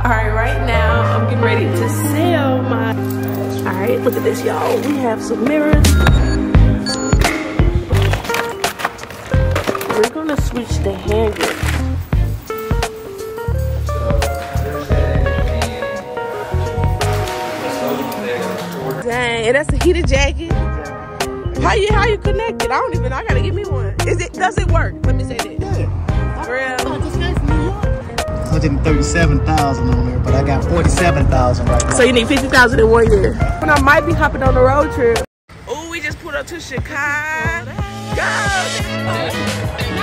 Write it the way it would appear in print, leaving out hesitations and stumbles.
Alright, right now I'm getting ready to sell my... Alright, look at this, y'all. We have some mirrors. We're gonna switch the handle. Dang, and that's a heated jacket. How you connect it? I gotta get me one. Does it work? Let me say that. Yeah. For real? 137,000 on there, but I got 47,000 right now. So you need 50,000 in 1 year. And I might be hopping on a road trip. Oh, we just pulled up to Chicago.